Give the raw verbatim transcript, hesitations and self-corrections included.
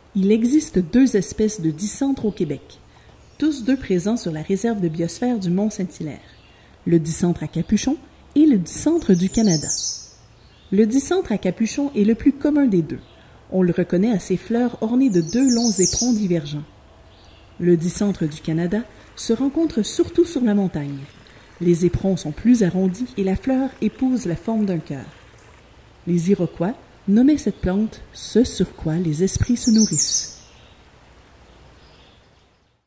Il existe deux espèces de dicentres au Québec, tous deux présents sur la réserve de biosphère du Mont-Saint-Hilaire, le dicentre à capuchon et le dicentre du Canada. Le dicentre à capuchon est le plus commun des deux. On le reconnaît à ses fleurs ornées de deux longs éperons divergents. Le dicentre du Canada se rencontre surtout sur la montagne. Les éperons sont plus arrondis et la fleur épouse la forme d'un cœur. Les Iroquois nommaient cette plante « ce sur quoi les esprits se nourrissent ».